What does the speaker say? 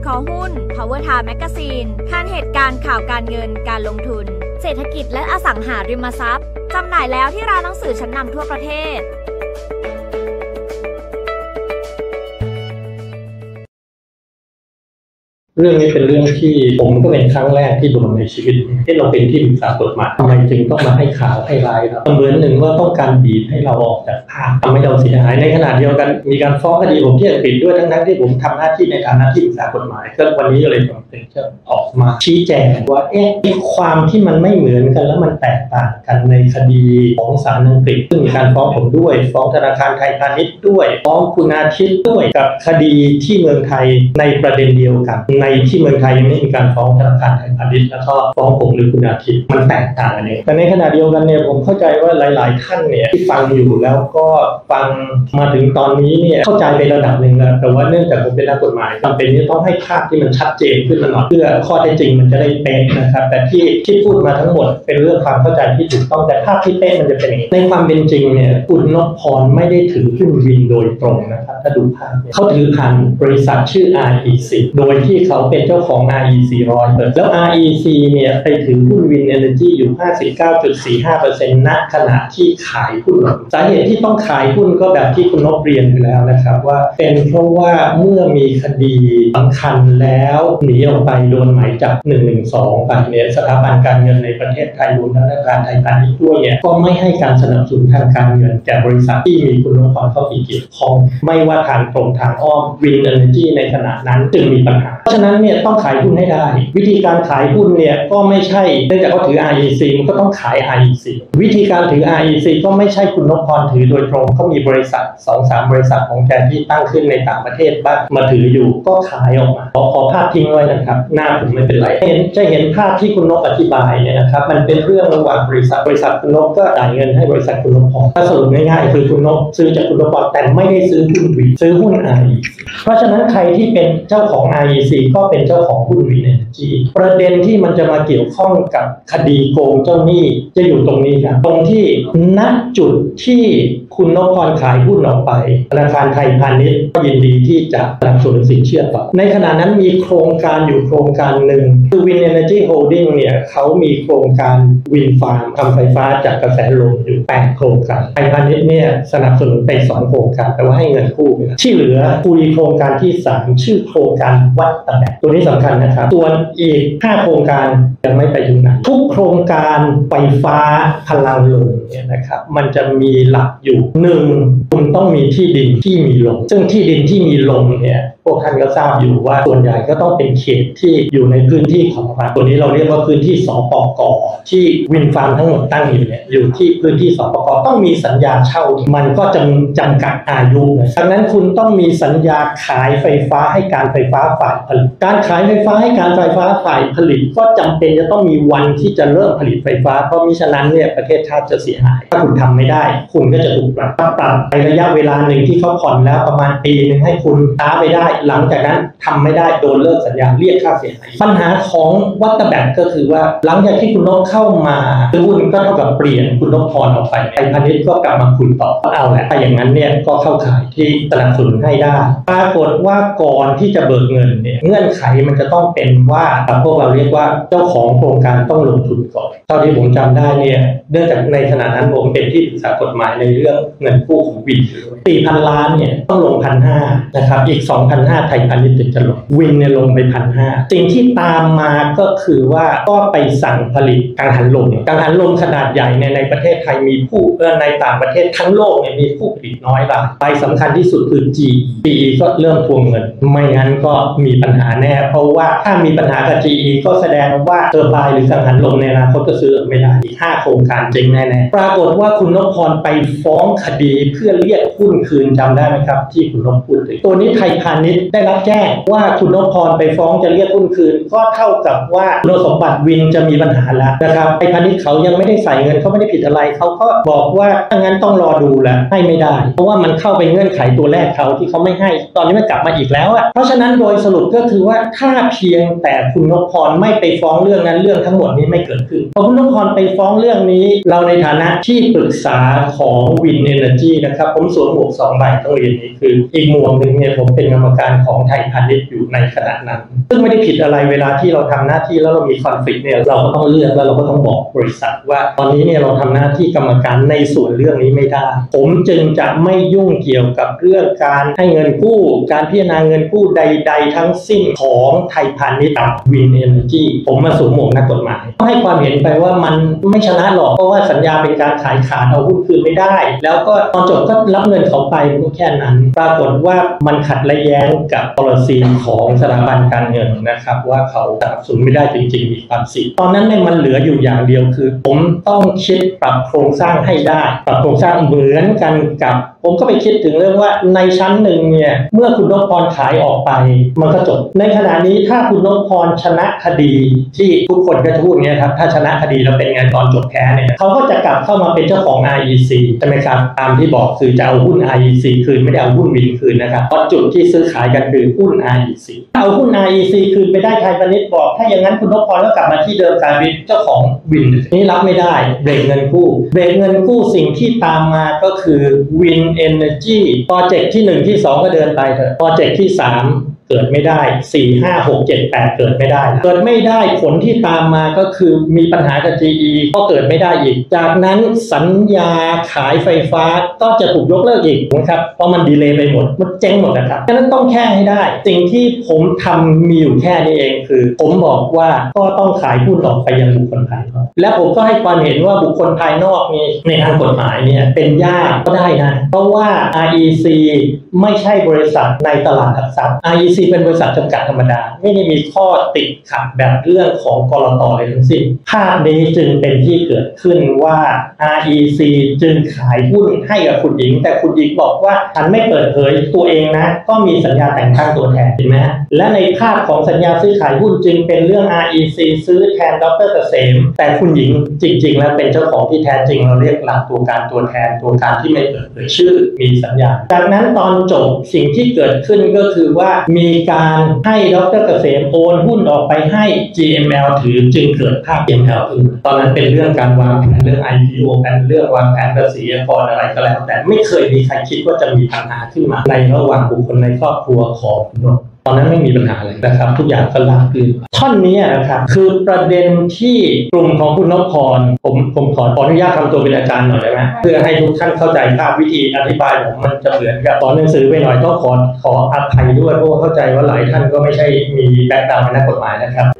อหุ้น Power Time Magazine ทันเหตุการณ์ข่าวการเงินการลงทุนเศรษฐกิจและอสังหาริมทรัพย์จำหน่ายแล้วที่ร้านหนังสือชั้นนำทั่วประเทศเรื่องนี้เป็นเรื่องที่ผมก็เป็นครั้งแรกที่โดนในชีวิตที่เราเป็นที่ปรึกษากฎหมายทำไมจึงต้องมาให้ข่าวให้ร้ายครับเหมือนหนึ่งว่าต้องการบีบให้เราออกจากภาพทำให้เราเสียหายในขณะเดียวกันมีการฟ้องคดีผมที่อังกฤษด้วยทั้งที่ผมทำหน้าที่ในฐานะที่ปรึกษากฎหมายก็วันนี้เลยผมถึงจะออกมาชี้แจงว่าความที่มันไม่เหมือนกันแล้วมันแตกต่างกันในคดีของศาลอังกฤษซึ่งมีการฟ้องผมด้วยฟ้องธนาคารไทยพาณิชย์ด้วยฟ้องคุณอาทิตย์ด้วยกับคดีที่เมืองไทยในประเด็นเดียวกันในที่เมืองไทยยังไม่มีการฟ้องธนาคารไทยพาณิชย์แล้วก็ฟ้องผมหรือคุณอาทิตย์มันแตกต่างกันเองแต่ในขณะเดียวกันเนี่ยผมเข้าใจว่าหลายๆท่านเนี่ยที่ฟังอยู่แล้วก็ฟังมาถึงตอนนี้เนี่ยเข้าใจไประดับหนึ่งแล้วแต่ว่าเนื่องจากผมเป็นนักกฎหมายจำเป็นที่ต้องให้ภาพที่มันชัดเจนขึ้นมาหน่อยเพื่อข้อเท็จจริงมันจะได้เป๊ะนะครับแต่ที่พูดมาทั้งหมดเป็นเรื่องความเข้าใจที่ถูกต้องแต่ภาพที่เป๊ะมันจะเป็นอย่างนี้ในความเป็นจริงเนี่ยคุณนพพรไม่ได้ถือหุ้นวินโดยตรงนะครับถ้าดูภาพเขาถือผ่านบริษัทชื่อ REC โดยที่เขาเป็นเจ้าของ REC 100%แล้ว REC เนี่ยไปถือหุ้นวินเอเนอร์จีอยู่ 59.45% ณ ขณะที่ขายหุ้นสาเหตุที่ต้องขายหุ้นก็แบบที่คุณนพเรียนไปแล้วนะครับว่าเป็นเพราะว่าเมื่อมีคดีสำคัญแล้วหนีออกไปโดนหมายจับ112ไปเนี่ยสถาบันการเงินในประเทศไทยรวมทั้งธนาคารไทยพาณิชย์ด้วยเนี่ยก็ไม่ให้การสนับสนุนทางการเงินแก่บริษัทที่มีคุณนพพรเข้าไปเกี่ยวข้องไม่ว่าทางตรงทางอ้อมวินเอเนอร์จีในขณะนั้นจึงมีปัญหาเพราะฉะนั้นเนี่ยต้องขายหุ้นให้ได้วิธีการขายหุ้นเนี่ยก็ไม่ใช่เนื่องจากเขาถือ REC มันก็ต้องขาย REC วิธีการถือ REC ก็ไม่ใช่คุณนพพรถือโดยตรงเขามีบริษัท 2-3 บริษัทของแกที่ตั้งขึ้นในต่างประเทศบ้างมาถืออยู่ก็ขายออกมาขอภาพทิ้งไว้นะครับหน้าผมไม่เป็นไรจะเห็นภาพที่คุณนพอธิบายเนี่ยนะครับมันเป็นเรื่องระหว่างบริษัทคุณนพก็จ่ายเงินให้บริษัทคุณนพพรถ้าสรุปง่ายๆคือคุณนพซื้อจากคุณนพพรแต่ไม่ได้ซื้อหุ้นวินซื้อหุ้น REC เพราะฉะนั้นใครที่เป็นเจ้าของ REC ก็เป็นเจ้าของหุ้นวินเอเนอร์จีประเด็นที่มันจะมาเกี่ยวข้องกับคดีโกงเจ้าหนี้จะอยู่ตรงนี้ครับตรงที่ณจุดที่คุณนพพรขายหุ้นออกไปธนาคารไทยพาณิชย์ก็ยินดีที่จะสนับสนุนสินเชื่อต่อในขณะนั้นมีโครงการอยู่โครงการหนึ่งคือ Wind Energy Holding เนี่ยเขามีโครงการวินฟาร์มทำไฟฟ้าจากกระแสลมอยู่8โครงการไทยพาณิชย์เนี่ยสนับสนุนไป2โครงการแต่ว่าให้เงินกู้ไปที่เหลือคุยโครงการที่3ชื่อโครงการวัดตะแบกตัวนี้สำคัญนะครับส่วนอีก5โครงการยังไม่ไปถึงไหนทุกโครงการไฟฟ้าพลังลมเนี่ยนะครับมันจะมีหลักอยู่1คุณต้องมีที่ดินที่มีลมซึ่งที่ดินที่มีลมเนี่ยพวกท่านก็ทราบอยู่ว่าส่วนใหญ่ก็ต้องเป็นเขตที่อยู่ในพื้นที่ของรัฐตัวนี้เราเรียกว่าพื้นที่สปก.ที่วินฟาร์มทั้งหมดตั้งอยู่เนี่ยอยู่ที่พื้นที่สปก.ต้องมีสัญญาเช่ามันก็จำกัดอายุดังนั้นคุณต้องมีสัญญาขายไฟฟ้าให้การไฟฟ้าฝ่ายผลิตการขายไฟฟ้าให้การไฟฟ้าฝ่ายผลิตก็จำเป็นจะต้องมีวันที่จะเริ่มผลิตไฟฟ้าเพราะมิฉะนั้นเนี่ยประเทศชาติจะเสียหายถ้าคุณทำไม่ได้คุณก็จะถูกปรับในระยะเวลาหนึ่งที่เขาผ่อนแล้วประมาณปีนึงให้คุณช้าไปได้หลังจากนั้นทำไม่ได้โดนเลิกสัญญาเรียกค่าเสียหายปัญหาของวัดตะแบกก็คือว่าหลังจากที่คุณนพเข้ามาซื้อหุ้นก็เท่ากับเปลี่ยนคุณนพพรออกไปไทยพาณิชย์ก็กลับมาคุยต่อเอาแหละถ้าอย่างนั้นเนี่ยก็เข้าข่ายที่สนับสนุนให้ได้ปรากฏว่าก่อนที่จะเบิกเงินเนี่ยเงื่อนไขมันจะต้องเป็นว่าพวกเราเรียกว่าเจ้าของโครงการต้องลงทุนก่อนเท่าที่ผมจำได้เนี่ยเนื่องจากในขณะนั้นผมเป็นที่ปรึกษากฎหมายในเรื่องเงินกู้ของวิน 4,000 ล้านเนี่ยต้องลง 1,500 นะครับอีก 2,500 ไทยพาณิชย์ถึงจะลงวินเนี่ยลงไป 1,500 สิ่งที่ตามมาก็คือว่าก็ไปสั่งผลิตกังหันลมขนาดใหญ่ในประเทศไทยมีผู้ในต่างประเทศทั้งโลกเนี่ยมีผู้ผลิตน้อยรายสำคัญที่สุดคือ GE ก็เริ่มทวงเงินไม่งั้นก็มีปัญหาแน่เพราะว่าถ้ามีปัญหากับ GE ก็แสดงว่าเทอร์ไบน์หรือกังหันลมในอนาคตก็ซื้อไม่ได้อีก5โครงการจริงแน่ๆปรากฏว่าคุณนพพรไปฟ้องคดีเพื่อเรียกหุ้นคืนจำได้ไหมครับที่คุณนพพูดถึงตัวนี้ไทยพาณิชย์ได้รับแจ้งว่าคุณนพพรไปฟ้องจะเรียกหุ้นคืนก็เท่ากับว่าคุณสมบัติวินจะมีปัญหาแล้วนะนะครับไทยพาณิชย์เขายังไม่ได้ใส่เงินเขาไม่ได้ผิดอะไรเขาก็บอกว่าถ้างั้นต้องรอดูแหละให้ไม่ได้เพราะว่ามันเข้าไปเงื่อนไขตัวแรกเขาที่เขาไม่ให้ตอนนี้มันกลับมาอีกแล้วเพราะฉะนั้นโดยสรุปก็คือว่าถ้าเพียงแต่คุณนพพรไม่ไปฟ้องเรื่องนั้นเรื่องทั้งหมดนี้ไม่เกิดขึ้นพอคุณนพพรไปฟ้องเรื่องนี้เราในฐานะที่ปรึกษาของวินเอเนอร์จีนะครับผมสวมหมวก2 ใบต้องเรียนนี้คืออีกหมวกหนึ่งเนี่ยผมเป็นกรรมการของไทยพาณิชย์อยู่ในขณะนั้นซึ่งไม่ได้ผิดอะไรเวลาที่เราทำหน้าที่แล้วเรามีคอนฟลิกต์เนี่ยเราก็ต้องเลือกแล้วเราก็ต้องบอกบริษัทว่าตอนนี้เนี่ยเราทำหน้าที่กรรมการในส่วนเรื่องนี้ไม่ได้ผมจึงจะไม่ยุ่งเกี่ยวกับเรื่องการให้เงินกู้การพิจารณาเงินกู้ใดๆทั้งสิ้นของไทยพาณิชย์กับวินเอเนอร์จีผมมาสวมหมวกนักกฎหมายให้ความเห็นไปว่ามันไม่ชนะหรอกเพราะว่าสัญญาเป็นการขายขาดเอาหุ้นคืนไม่ได้แล้วก็ตอนจบก็รับเงินเขาไปก็แค่นั้นปรากฏว่ามันขัดและแย้งกับ policy ของสถาบันการเงินนะครับว่าเขาสนับสนุนไม่ได้จริงๆมีความเสี่ยงตอนนั้นเนี่ยมันเหลืออยู่อย่างเดียวคือผมต้องคิดปรับโครงสร้างให้ได้ปรับโครงสร้างเหมือนกันกับผมก็ไปคิดถึงเรื่องว่าในชั้นหนึ่งเนี่ยเมื่อคุณนพพรขายออกไปมันก็จบในขณะนี้ถ้าคุณนพพรชนะคดีที่ทุกคนก็จะพูดอย่างนี้ครับถ้าชนะคดีแล้วเป็นไงตอนจบแพ้เนี่ยเขาก็จะกลับเข้ามาเป็นเจ้าของ REC ใช่ไหมครับตามที่บอกคือจะเอาหุ้น REC คืนไม่ได้เอาหุ้นวินคืนนะครับเพราะจุดที่ซื้อขายกันคือหุ้น REC เอาหุ้น REC คืนไปได้ไทยพาณิชย์บอกถ้าอย่างนั้นคุณนพพรก็กลับมาที่เดิมการเป็นเจ้าของวินนี่รับไม่ได้เบรกเงินกู้สิ่งที่ตามมาก็คือวินเอเนอร์จีโปรเจกต์ที่1ที่2ก็เดินไปเถอะโปรเจกต์ที่3เกิดไม่ได้4 5 6 7 8เกิดไม่ได้ผลที่ตามมาก็คือมีปัญหากับ GE ก็เกิดไม่ได้อีกจากนั้นสัญญาขายไฟฟ้าก็จะถูกยกเลิกอีกนะครับเพราะมันดีเลย์ไปหมดมันเจ๊งหมดนะครับฉะนั้นต้องแค่ให้ได้สิ่งที่ผมทำมีอยู่แค่นี้เองคือผมบอกว่าก็ต้องขายหุ้นออกไปยังบุคคลภายนอกและผมก็ให้ความเห็นว่าบุคคลภายนอกนี่ในทางกฎหมายเนี่ยเป็นยากก็ได้นะเพราะว่า REC ไม่ใช่บริษัทในตลาดหลักทรัพย์ REC เป็นบริษัทจำกัดธรรมดาไม่ได้มีข้อติดขัดแบบเรื่องของกลตอะไรทั้งสิ้นภาพนี้จึงเป็นที่เกิดขึ้นว่า REC จึงขายหุ้นให้กับคุณหญิงแต่คุณหญิงบอกว่าฉันไม่เปิดเผยตัวเองนะก็มีสัญญาแต่งตั้งตัวแทนเห็นไหมและในภาพของสัญญาซื้อขายหุ้นจึงเป็นเรื่อง REC ซื้อแทนดร.เกษมแต่คุณหญิงจริงๆแล้วเป็นเจ้าของที่แท้จริงเราเรียกหลักตัวการตัวแทนตัวการที่ไม่เปิดเผยชื่อมีสัญญาจากนั้นตอนจบสิ่งที่เกิดขึ้นก็คือว่ามีการให้ดร.เกษมโอนหุ้นออกไปให้ GML ถือจึงเกิดภาพ GML ขึ้นตอนนั้นเป็นเรื่องการวางแผนเรื่อง IPO เป็นเรื่องวางแผนภาษีอากรอะไรก็แล้วแต่ไม่เคยมีใครคิดว่าจะมีปัญหาขึ้นมาในระหว่างบุคคลในครอบครัวของคุณนพตอนนั้นไม่มีปัญหาอะไรนะครับทุกอย่างก็ราบรื่นท่อนนี้นะครับคือประเด็นที่กลุ่มของคุณนพพรผมขออนุญาตทำตัวเป็นอาจารย์หน่อยได้ไหมเพื่อให้ทุกท่านเข้าใจภาพวิธีอธิบายผมมันจะเหมือนกับสอนหนังสือไปหน่อยต้องขออภัยด้วยเพราะเข้าใจว่าหลายท่านก็ไม่ใช่มีแบ็คกราวด์เป็นนักกฎหมายนะครับ